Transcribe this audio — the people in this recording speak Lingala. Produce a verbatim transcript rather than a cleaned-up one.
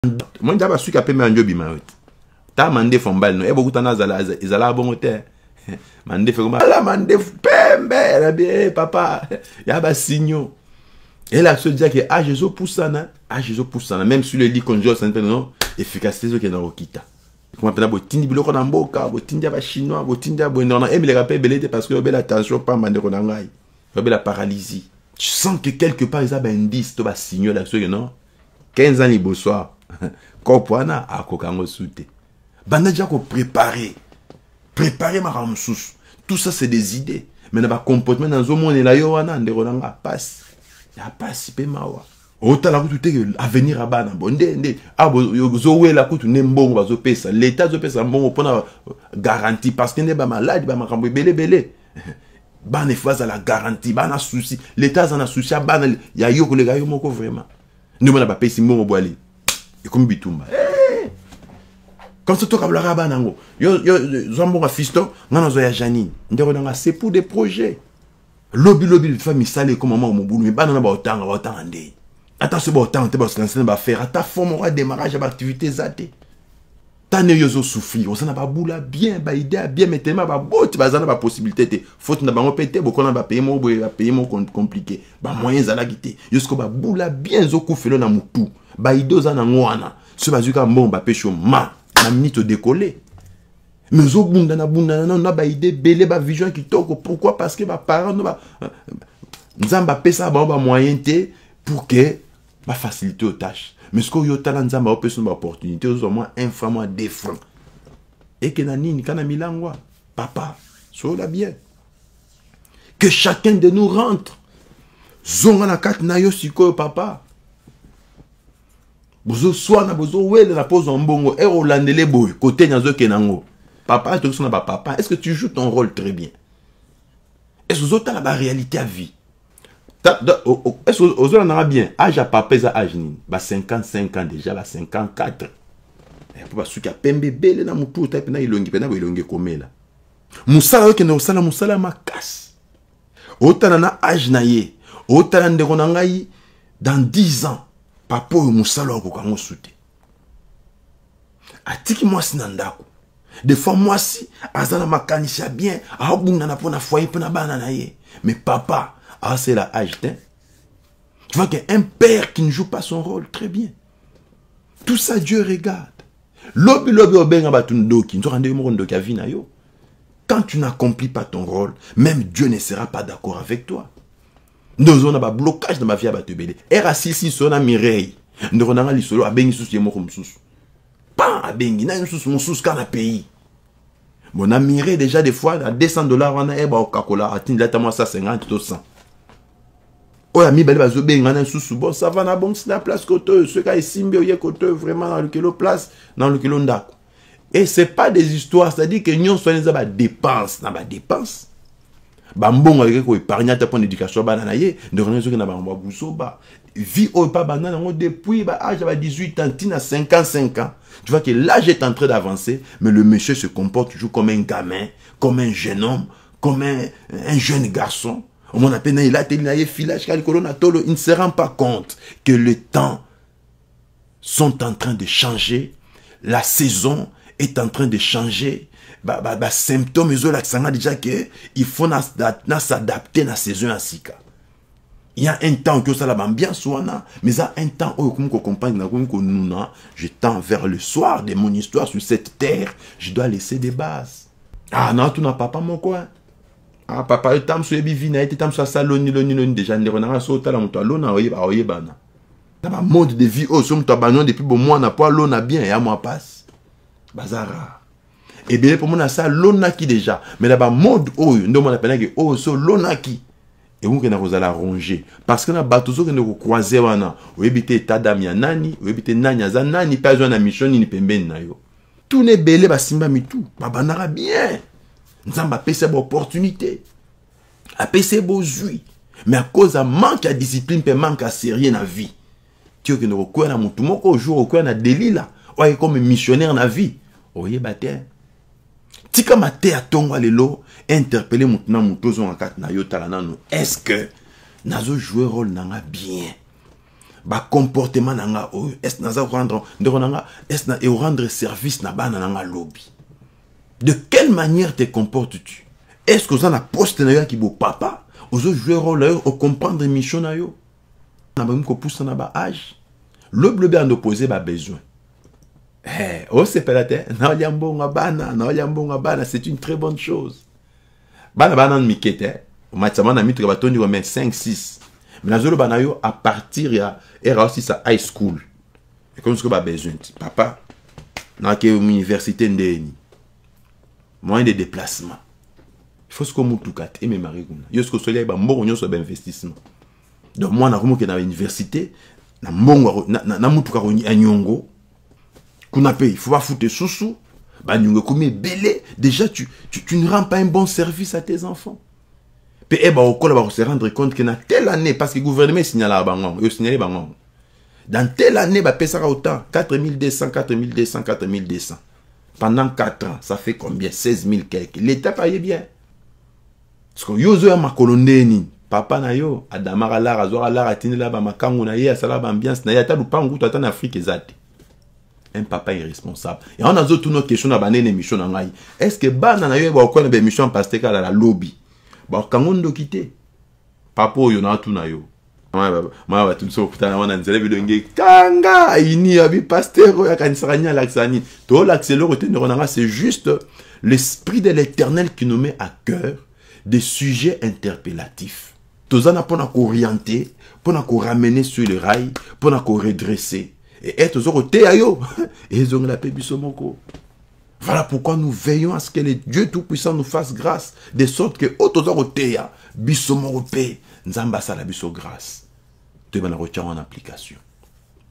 Moi je suis capable de me faire ta mande fombal no e beaucoup tana zala ezala bon te mande fait comme la mande pembe la bien papa ya ba signo et là se dit que ah Jésus pousse ça na ah Jésus pousse ça même sur le lit conjure ça non efficacité que na okita comment pena botindi biloko na mboka botindi ba chinois botindi bo non et me le rappelle belé parce que belle attention pas mande ko na ngai la paralysie tu sens que quelque part ils a ben indice to ba signo là que non quinze ans libosoir kopwana akokango soute banda déjà ko préparer préparer ma ramsous tout ça c'est des idées mais na ba comportement dans zo monde la yo wana ndeko nanga passe ya passe pe mawa otala ko tout que avenir abana bonde nde abo zo wela ko tout ne mbongo bazo pesa l'état zo pesa mbongo pona garantie parce que ne ba malade ba makambo belé belé bana fois à la garantie bana souci l'état en a souci bana ya yo ko le ga yo moko vraiment nous on a pas payé mbongo boali et comme bitumba comme ça, tu as la rabanango. Yo yo zambonga fiston, ngana zo ya Janine. Ndeko nanga c'est pour des projets. Lobby lobby de famille salé comme maman mon boulot mais banana ba otanga ba otanga ndé. Attends ce ba otanga te ba se lancer ba faire ta forme au démarrage à activité zaté. Ta ne yozo souffrir, on s'en ba boula bien ba idée bien mais tellement ba bot ba zana ba possibilité te. Faute na ba pété beaucoup na ba payer mo ba payer mo compliqué. Ba moyen za la gité. Yosko ba boula bien zo kufelo na mutu. Ba idée za na ngwana. Ce bazuka mbon ba pécho ma na minute décoller mais zo bunda na bunda na na ba idée belé ba vision qui toko pourquoi parce que ba parents no ba nzamba pesa ba ba moyen té pour que ba faciliter aux tâches mais ce que yo tala nzamba opesa ba opportunité au moins un franc moins deux francs et que na nini kana milangwa papa so la bien que chacun de nous rentre zonga na kat na yo siko papa bozo soana bozo wele la pose en bongo et rolandele boy côté nyazo kenango papa tu son ba papa est-ce que tu joues ton rôle très bien est-ce que tu as la réalité à vie est-ce que vous avez bien âge à papa za âge ni ba cinquante-cinq ans déjà ba cinquante-quatre et pour parce qu'il y a pembe belle na mutu ta pena ilongi pena ilongi komela musala yo kena usala musala makas otana na âge na ye otana ndeko na ngai dans dix ans papa ou musalo ko kango soute atiki moi si nandako des fois moi si azana makanisha bien a bunga na pona foyer pona bana na ye mais papa a c'est la âge tu vois qu'un père qui ne joue pas son rôle très bien tout ça Dieu regarde lobi lobi obenga batundoki nzo rande mo ndoki avina yo quand tu n'accomplis pas ton rôle même Dieu ne sera pas d'accord avec toi. Nous avons un blocage dans ma vie à Batubele. R six six sur la Mireille. Nous avons un lisolo à Bengi sous yemo comme sous. Pas à Bengi, n'a une sous mon sous qu'à la pays. Mon ami déjà des fois à deux cents dollars on a eba au Coca-Cola atteint là tellement ça cinquante ou cent. Oh ami belle bazo benga na sous bon ça va na bon c'est la place côté ce cas ici mbio ye côté vraiment dans le kilo place dans le kilo ndako. Et c'est pas des histoires, c'est-à-dire que nous sommes des dépenses, na ba dépenses. Bambongo avec ko épargne ta point d'éducation banana ye de rené que na ba buso ba vie au pas banana depuis ba âge à dix-huit ans tina cinquante-cinq ans tu vois que l'âge est en train d'avancer mais le monsieur se comporte toujours comme un gamin comme un jeune homme comme un, un jeune garçon au moins à peine il a tenu filage car corona tolo il ne se rend pas compte que les temps sont en train de changer la saison est en train de changer. Bah, bah, bah, symptômes, ils ont l'accent déjà que il faut s'adapter à la saison à Sika. Il y a un temps que ça la bien soana, mais il y a un temps où comme qu'on compagne je tends vers le soir de mon histoire sur cette terre, je dois laisser des bases. Ah non, tu n'as pas mon coin. Ah papa, il t'aime sur les bivina, il t'aime sur ça loni loni loni déjà ne renara sauta la moto lona oye ba oye bana. Dans mode de vie oh sur ton banon depuis bon mois n'a pas lona bien et à moi passe. Bazara. Et bien pour moi ça l'onaki déjà mais là-bas mode oh ndo mon appelle que oh so l'onaki et vous que na vous allez ronger parce que na batuzo que nous croiser wana ou ebité tadam ya nani ou ebité nani za nani pas na mission ni pembeni na yo tout ne belé ba simba mitu ba banara bien nzamba pese ba opportunité a pese bo jui mais à cause de manque de discipline pe manque à sérieux na vie tu que nous quoi na mutu moko jour quoi na delila ou comme missionnaire na vie oye baté tika mate à tongo lelo interpeller maintenant mutozo en kat na yo talanano est-ce que nazo jouer rôle nanga bien ba comportement nanga oyo est naza rendre ndeko nanga est na et rendre service na bana nanga lobby. De quelle manière te comportes-tu? Est-ce que vous avez un poste na yo qui beau papa? Vous avez joué rôle là au comprendre mission na yo. Na ba ko pousse na ba âge. Le bleu en opposé ba besoin. Eh, oh c'est pas la tête. Na liambonga bana, na liambonga bana, c'est une très bonne chose. Bana bana mikete. Au matama na mitre batoni wa cinq six. Mais la zone banayo à partir ya era aussi sa high school. Et comme ce que ba besoin. Papa, na ke université ndeni. Moyen de déplacement. Il faut ce que tout kat et mes maris comme. Yo ce que soleil ba mbongo nyo so ba investissement. Donc moi na komo ke na université na mbongo na na mutuka ko nyongo. Kuna paye, il faut pas foutre sous-sous. Ba nyongo comme belé, déjà tu, tu tu ne rends pas un bon service à tes enfants. Et bah, au col, se rendre compte que dans telle année, parce que le gouvernement signale à Bangon, il signale Bangon. Dans telle année, bah, ça autant, quatre mille deux cents, quatre mille deux cents, quatre mille deux cents. Pendant quatre ans, ça fait combien? seize mille quelques. L'État paye bien. Parce que yo zo ma colonne papa na yo, adamara la, azora la, atine la, ba makangu na ye, asala ba ambiance na ye, ata lupangu, to ata en Afrique ezate. Un papa irresponsable. Et on a toutes nos questions dans la émission. Est-ce que bana na yo ba ko na ba émission parce que la lobby? Bah, quand on doit quitter, papa, il y en a tout na yo. Moi, va tout ça, putain, on a une élève de Kanga, ini, abi, pasteur, ya kanisarani, l'axani. Tout l'accélère, c'est juste l'esprit de l'éternel qui nous met à cœur des sujets interpellatifs. Tout ça, pour nous orienter, pour nous ramener sur le rail, pour nous redresser. Et être au côté ayo, et ils ont la paix bisomoko. Voilà pourquoi nous veillons à ce que le Dieu Tout-Puissant nous fasse grâce, de sorte que, autres bisomoko paix, nzamba sala biso grâce. Tu vas en application.